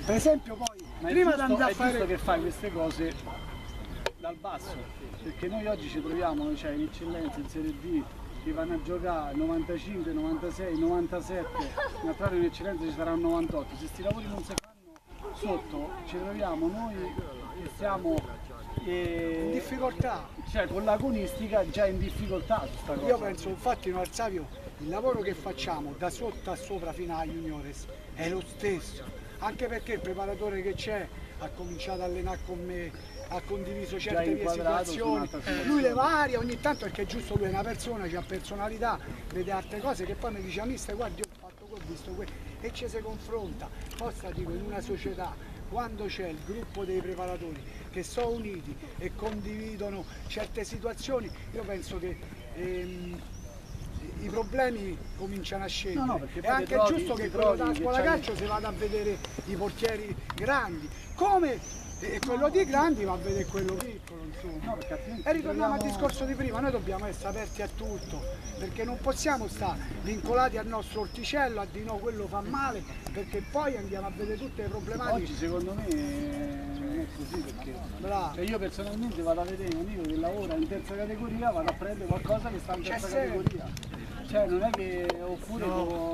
Per esempio poi, prima di andare a fare... È giusto che fai queste cose dal basso, perché noi oggi ci troviamo, cioè in eccellenza, in Serie D, che vanno a giocare 95, 96, 97, in altrare in eccellenza ci saranno 98. Se questi lavori non si fanno sotto, ci troviamo noi che siamo in difficoltà. Cioè con l'agonistica già in difficoltà su sta cosa. Io penso, infatti no, Arzavio, il lavoro che facciamo da sotto a sopra fino a juniores è lo stesso, anche perché il preparatore che c'è ha cominciato a allenare con me, ha condiviso certe mie situazioni, lui le varia ogni tanto, perché è giusto, lui è una persona, ha personalità, vede altre cose, che poi mi dice: mister, guardi, io ho fatto questo, ho visto questo, e ci si confronta. Posta, dico, in una società, quando c'è il gruppo dei preparatori che sono uniti e condividono certe situazioni, io penso che i problemi cominciano a scendere. No, è anche giusto che quello della scuola calcio si vada a vedere i portieri grandi, come quello di grandi va a vedere quello piccolo, insomma. E ritorniamo al discorso di prima, noi dobbiamo essere aperti a tutto, perché non possiamo stare vincolati al nostro orticello, a dire no, quello fa male, perché poi andiamo a vedere tutte le problematiche. Oggi secondo me non è così, perché cioè io personalmente vado a vedere un amico che lavora in terza categoria, vado a prendere qualcosa che sta in terza categoria. Cioè non è che oppure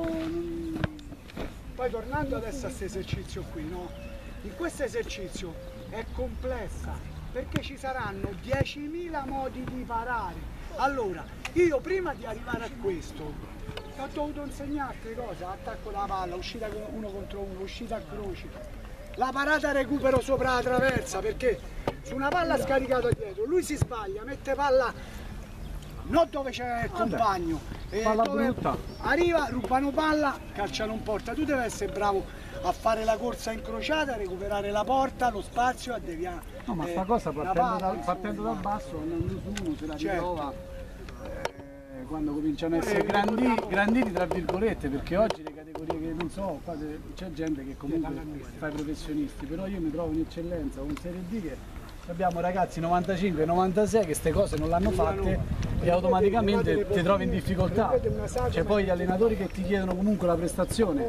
Poi tornando adesso a questo esercizio qui, no? In questo esercizio è complessa, perché ci saranno 10.000 modi di parare. Allora, io prima di arrivare a questo ho dovuto insegnare altre cose: attacco la palla, uscita uno contro uno, uscita a croci, la parata recupero sopra la traversa, perché su una palla scaricata dietro, lui si sbaglia, mette palla non dove c'è il compagno, dove arriva, rubano palla, calciano in porta. Tu devi essere bravo a fare la corsa incrociata, a recuperare la porta, lo spazio, a deviare. No, ma sta cosa partendo dal basso, andando su uno se la ritrova quando cominciano a essere grandini tra virgolette, perché oggi le categorie che non so, c'è gente che comunque fa i professionisti, però io mi trovo in eccellenza con Serie D che abbiamo ragazzi 95, 96 che queste cose non l'hanno fatte e automaticamente ti trovi in difficoltà. C'è poi gli allenatori che ti chiedono comunque la prestazione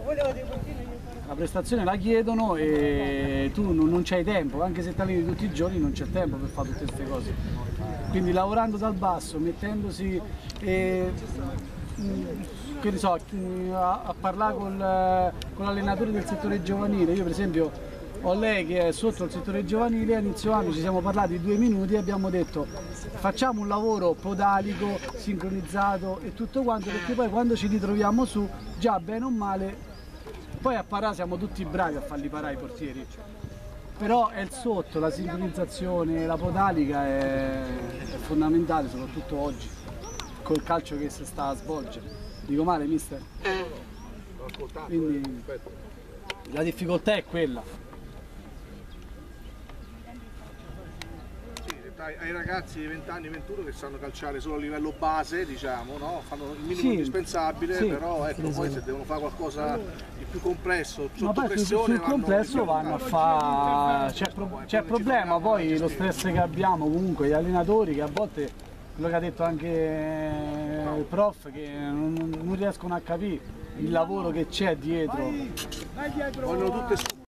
la chiedono e tu non c'hai tempo, anche se ti alleni tutti i giorni non c'è tempo per fare tutte queste cose. Quindi lavorando dal basso, mettendosi che ne so, a parlare con l'allenatore del settore giovanile. Io per esempio ho lei che è sotto il settore giovanile, a inizio anno ci siamo parlati 2 minuti e abbiamo detto facciamo un lavoro podalico, sincronizzato e tutto quanto, perché poi quando ci ritroviamo su, già bene o male, poi a parare siamo tutti bravi a farli parare i portieri, però è il sotto, la sincronizzazione, la podalica è fondamentale, soprattutto oggi, col calcio che si sta a svolgere. Dico male, mister? Quindi la difficoltà è quella. Ai ragazzi di 20 anni, 21 che sanno calciare solo a livello base, diciamo, no? Fanno il minimo indispensabile, però ecco, poi se devono fare qualcosa di più complesso, sotto pressione, sul complesso vanno a fare, c'è il problema poi lo stress che abbiamo comunque gli allenatori, che a volte, quello che ha detto anche il prof, che non riescono a capire il lavoro che c'è dietro. Vai dietro. Vogliono tutte